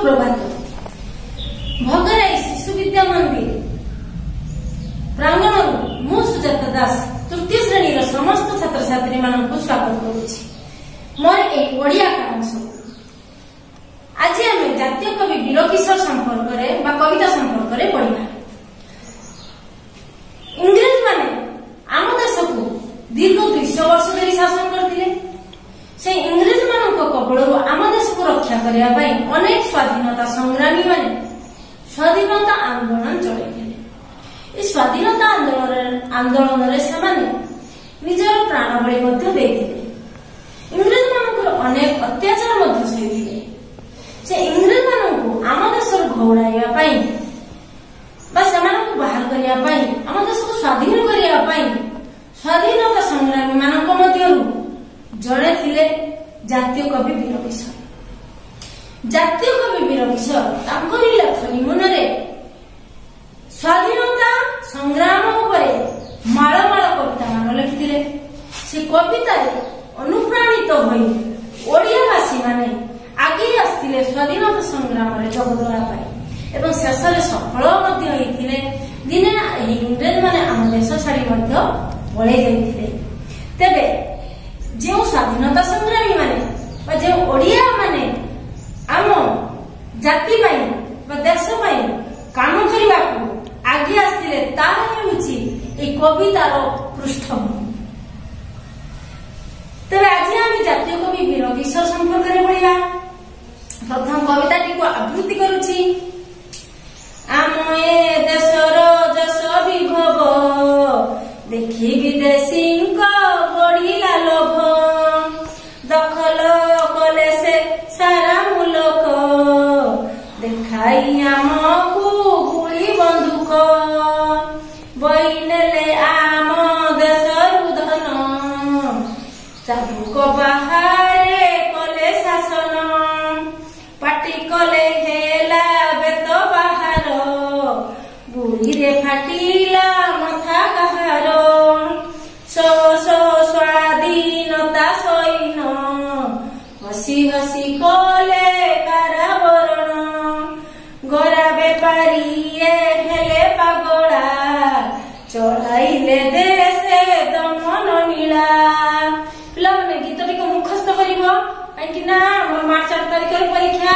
सुप्रभात। भगराई शिशु विद्या मंदिर प्रांगण मु सुजाता दास तृतीय श्रेणी समस्त छात्र छात्री मान स्वागत करुछि मोर एक ओडिया कांश। आज आम जातीय कवि बीरकिशोर संपर्क कविता संपर्क पढ़ा। इंग्रेज माने आम देश को दीर्घ 200 वर्ष धरी शासन करथिले। से इंग्रेज मानक कबलरू आम देश को रक्षा करने अनेक स्वाधीनता संग्रामी माने स्वाधीनता आंदोलन चलैथिले। इस स्वाधीनता आंदोलन निजर प्राण बलि देथिले। इंग्रेज मानक अनेक अत्याचार सहिथिले। से इंग्रेज मानक आम देश घौड़ाइया बाहर करने आम देश को स्वाधीन करने स्वाधीनता संग्रामी मानक जड़े थिले जातीय कवि बीरकिशोर। जातीय कवि बीरकिशोर लेखनी मुनरे स्वाधीनता संग्राम उपरे माळ माळ कविता मान लिखिथिले। से कविता अनुप्राणित होई ओडियावासी माने आगे आस्थिले स्वाधीनता संग्राम रे जोगदेवा पाई एवं शेषरे सफल मध्य होइथिले। दिने इंग्रेज माने आम देश छाड़ी मध्य पळै जाइथिले। तेबे जो स्वाधीनता संग्रामी माने जो ओडिया माने आम जाति देश काम करने आगे आसते कवितार पृष्ठभूमि। तेज आज आम जातीय कवि बीरकिशोर संपर्क में पढ़ा। प्रथम कविताटी को आवृत्ति करुछि। आम ए देशर जस विभव देखि विदेशी बढ़िला लोभ दखल कले से सारा मुलक देखाई आमकु गुली बंदूक बइनेले आम देशरु धन चाबुक बाहारे कले शासन पाटी कले हेला बेत बाहार गुली रे फाटिला मथा काहार स्वाधीनता सैन हसी हसी कले कारावरण गरा बेपारी हेले पागड़ा चढ़ाइले देशे दमन नीला। पिला माने गीतटी को मुखस्थ करिवो काहेकि ना हमर मार्च 8 तारिख परीक्षा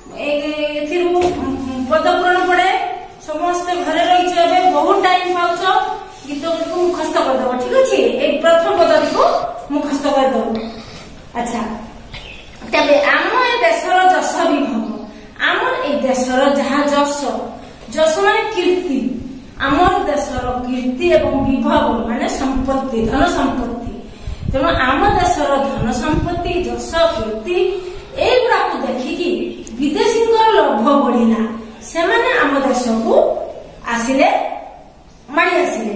पद पूरण पड़े। समस्त घरे रही बहुत टाइम पाउछ गीत को मुखस्थ कर दो। ठीक अछि एक प्रथम पद को मुखस्थ कर दो। अच्छा तबे आम ए देशर जस विभव आमर ए देशर जहा जस माने कीर्ति आमर देशर कीर्ति एवं विभव माने संपत्ति धन संपत्ति। तेणु आम देशर धन संपत्ति जस कीर्ति एगुड़ा को देखिकी विदेशी लोभ बढ़िला। से माने आम देश को आसिले माड़ी आसिले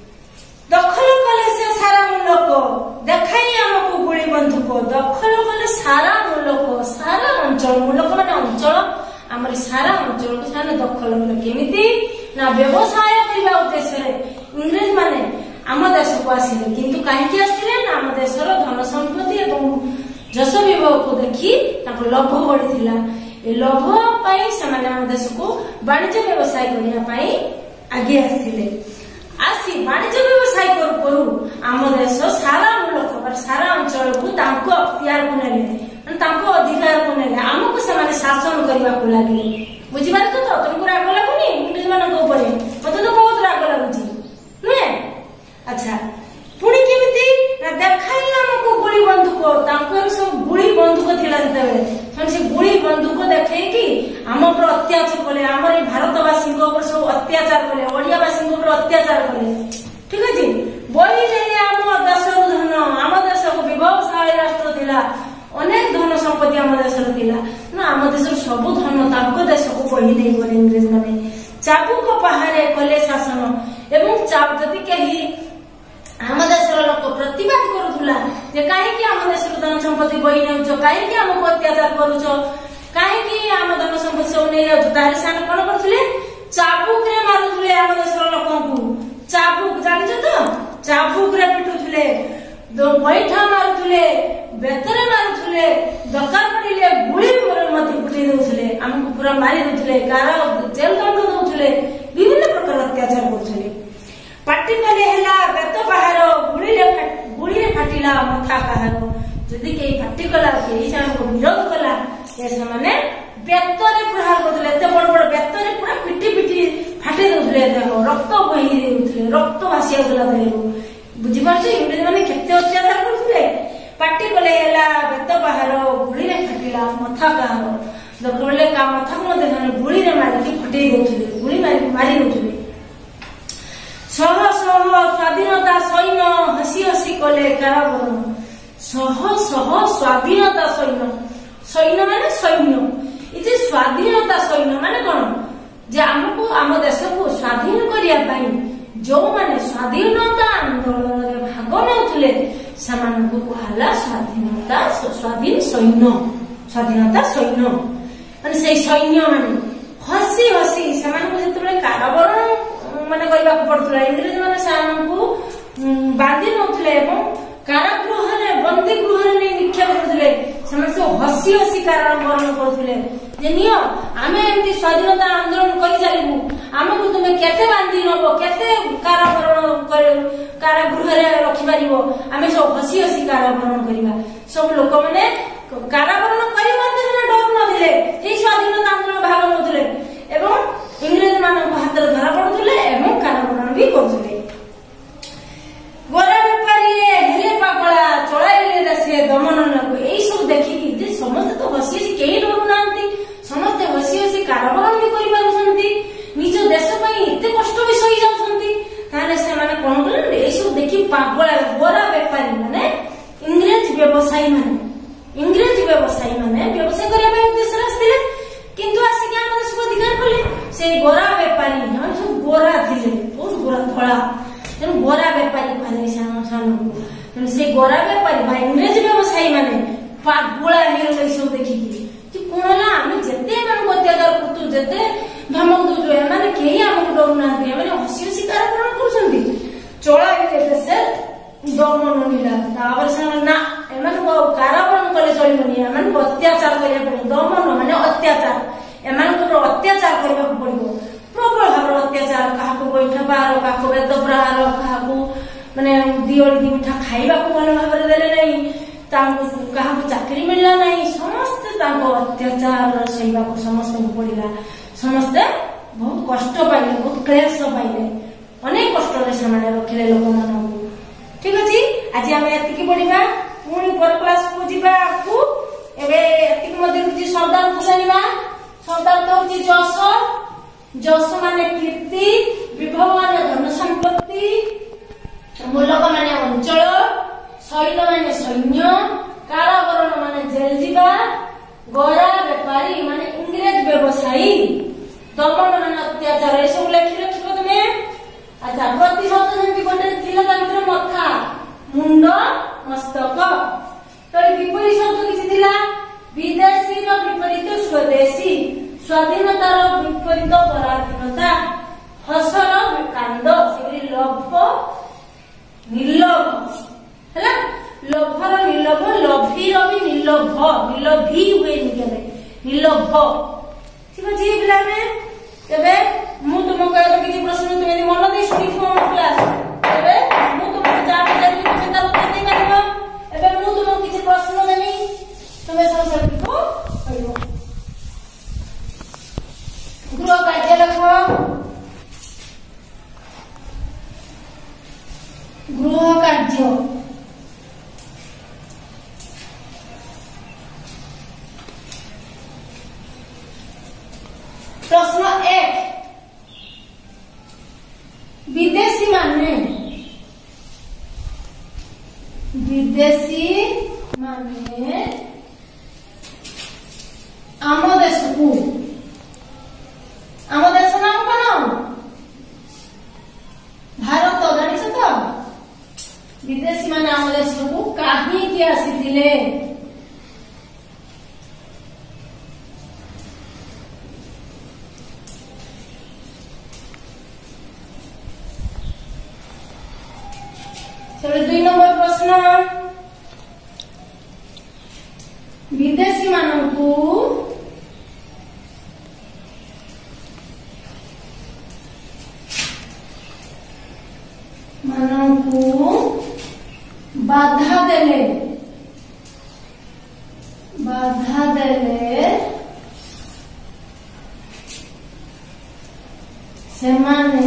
दखल कले से सारा मुलक देखाई आमको गुली बंदूक दखल कले सारा मुलक सारा अंचल मुलक माने अंचल आमर सारा अंचल को साने दखल कले केमिति ना व्यवसाय करबा उद्देश्य रे इंग्रेज माने आम देश को आसिले। किंतु काहेकि आसिले ना आम देशर धन संपत्ति एवं जस विभव को देखि ताको लोभ बढ़िथिला। ए लोभ पाई से माने आम देश को वाणिज्य व्यवसाय करबा पाई आगे आसिले। आसी वाणिज्य व्यवसाय करू आम देश सारा मुलक सारा अंचल को तांको अख्तियार को नेले अधिकार को नेले आमको से शासन करने को लगे। बुझीपार तो तुमको राग लगुनि इंग्रेज मान मत तो बहुत राग लगुच नुहे। अच्छा पुणी केमिति देखाई आमको गुली बंदूक सब गुली बंदूक थिला से गुली बंदूक देखे कि आम पर अत्याचार कले आमर भारतवासी सब अत्याचार कले ओडियावासी अत्याचार कले। ठीक अच्छे बही आम देशर धन आम देश विभवशाली राष्ट्र थिला अनेक धन संपत्ति आम देशर थिला ना आम देशर सब धन तांको देश को बही दे गले इंग्रेज माने चाबुक पहाड़े कले शासन एवं जदि कहीं आम देशर लोक प्रतिवाद करुला जे कहीं आम देशर धन संपत्ति बही नौ कहीं आमको अत्याचार करुच कहीं आम धन संपत्ति सब नहीं जाऊँ तार से कौन करते चाबुक रे मारुले आम देशर लोक चाबुक जान तो चाबुक रे पिटुले बैठा मारुले बेतरे मारुले दरकार पड़े गुड़ी फुटे दौले आमको पूरा मारी दौले, कार जेल दंड दौले, विभिन्न प्रकार अत्याचार करुले। पार्टी कले है बेत बाहर गुड़ी फाटिला मथा कहार जदि कई पार्टी कला कई विरोध कला से बेतरे प्रहार करते एत बड़ बड़ बेतरे पूरा पिटी पिटी फाटी दौले, रक्त बही दौले, रक्त भासी आउला देहरु बुझीपार इंग्रेज मैंने केते अत्याचार करते। पार्टी कले बेत बाहर गुड़ी फाटिला मथा कहार दरकार का मथा को गुड़ी मारिकी फटे दौले, गुड़ी मारी दौले। शह शह स्वाधीनता सैन्य हसी हसी कले कारावरण, शह शह स्वाधीनता सैन्य, सैन्य माने सैन्य, ये स्वाधीनता सैन्य माने कौन जे आमको आम देश को स्वाधीन करने जो माने स्वाधीनता आंदोलन में भाग नेउथिले सेमानकु कहला स्वाधीनता स्वाधीन सैन्य, स्वाधीनता सैन्य माने से सैन्य माने हसी हसी सेमानकु जेतबेले कारावरण माने करबा पड़तला। इंग्रेज माने सामनकु बांधी नथले एवं कारागृह रे बंदी गृह रे निक्षेप करथले, सेमाने से हसी हसी कारावरण करथले जे नियो आमे एमती स्वाधीनता आंदोलन करि जालिबु, आमको तुमे केते बांधी नबो, केते कारावरण कारागृह रे रखि पारिबो, आमे सब हसी हसी कारावरण करिबा। सब लोक माने कारावरण करि मते डर नथिले, एई स्वाधीनता आंदोलन भाग नथले एवं इंग्रेज मानक हाथ धरा पड़ुले एवं कारावरण भी करथले। गोरा बेपारी हेले पागला चलाइले से दमन नकु एई सब देखि समस्त तो हसी हसी केही डरू नांती, समस्त हसी हसी कारावरण भी करि पारुछंती, निज देश पई एते कष्ट भी सही जाउछंती, ताले से माने कोन करले एई सब देखि पागला गोरा बेपारी माने इंग्रेज व्यवसायी माने व्यवसाय करिया पई उद्देश्य आस्थिले, किंतु आसिक हम देश अधिकार कले से गोरा बेपारी हम सब गोरा थिले, बहुत गोरा धड़ा तेणु गोरा बेपारी कहले से गोरा बेपारी बा इंग्रेज व्यवसायी माने पागुला हे सब देखिकी कि कोन ना हम जते मन अत्याचार करतु जते धमक दउजो माने केही हमको डर नांती, माने हसी हसी कारावरण करछंती चोळा हे से दमन नीला तावर से ना एमन को कारावरण कले चलिबनी, एमन को अत्याचार करिया पड़े, दमन माने अत्याचार, एमन को अत्याचार करबा पड़िबो, प्रबल भाव अत्याचार, काहाको बैठा बार, काहाको बेद प्रहार, काहाको माने दियोली दी मिठा खाइबा को भल भाव देले नै, तांको काहाको चाकरी मिलला नै, समस्त तांको अत्याचार सहीबा को समस्त को पड़िला, समस्त बहुत कष्ट पाइले, बहुत क्लेश पाइले, अनेक कष्ट रे समाने रखिले लोक मानकु। ठीक अछि, आज हम एतिकी पढिबा, पुनी पर क्लास को जिबा को एबे एतिकी मध्ये किछि शब्द अर्थ जानिबा। शब्द अर्थ होछि जस, जस माने कीर्ति, विभव माने धन संपत्ति, मूलक माने अंचल, सैन्य माने सैन्य, कारावरण माने जेल जीवा, गोरा बेपारी माने इंग्रेज व्यवसायी, दमन माने अत्याचार, ए सब लेखि रखिबो तमे। अच्छा, प्रति शब्द जेंति गोटे थिला ता भितर मथा, मुंड, मस्तक, तो विपरीत शब्द किछि थिला विदेशी रो विपरीत स्वदेशी, स्वाधीनतार विपरीत पराधीनता, हसर कांद से लोभ निर्लोभ हैला, लोभर निर्लोभ, लोभीर भी निर्लोभ, निर्लोभी हुए निकले निर्लोभ। ठीक अछि पिला में तबे मु तुमको कहतो किछि प्रश्न तुमे मन दे सुनिथो क्लास, तबे मु तुमको जा पचारि तुमे ता उत्तर दे पारिबो, एबे मु तुमको किछि प्रश्न देनी तुमे सब सब को कहिबो। गृह कार्य लिखो, गृह कार्य प्रश्न 1, विदेशी माने आम देश को, आम देश नाम कौन भारत, जानिछ तो विदेशी माने आम देश को काहीकि आसीथिले, चलो 2 नंबर प्रश्न, विदेशी मानकु ମାନଙ୍କୁ ବାଧା ଦେଲେ ସେମାନେ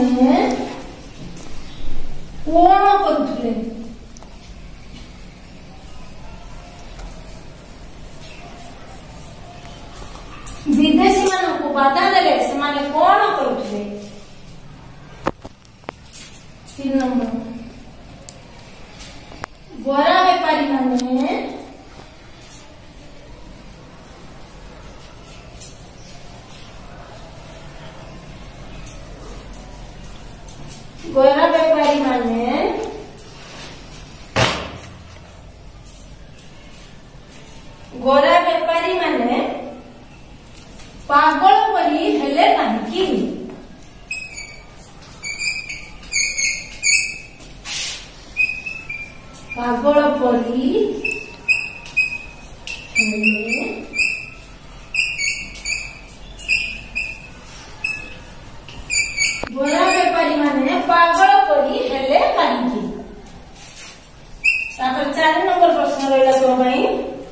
କଣ କରୁଥିଲେ? ବିଦେଶୀ ମାନଙ୍କୁ ବାଧା ଦେଲେ ସେମାନେ କଣ କରୁଥିଲେ? 3 ନମ୍ବର ଗୋରା ବେପାରୀ ମାନେ ଗୋରା ବେପାରୀ ମାନେ ପାଗଳ ପରି ହେଲେ କାହିଁକି? ପାଗଳ ପରି ହେଲେ ଗୋରା ବେପାରୀ ମାନେ ପାଗଳ ପରି ହେଲେ କାହିଁକି? ତାପରେ 4 ନମ୍ବର ପ୍ରଶ୍ନ ରହିଲା ତୁମ ପାଇଁ।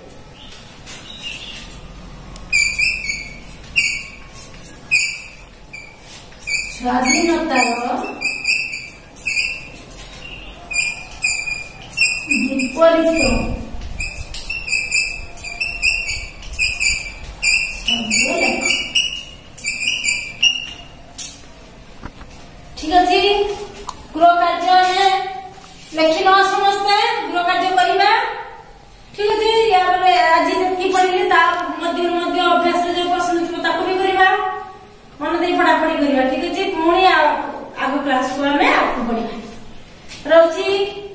ସ୍ୱାଧୀନତାର ବିପରୀତ ठीक अच्छे गृह कार्य लिखिन समस्ते गृह कार्य करवा ठीक अच्छे आज जी पढ़े अभ्यास जो प्रश्न थी भी करवा मन दे पढ़ापढ़ी करवा ठीक अच्छे पुणी आग क्लास को आम पढ़ा रोची।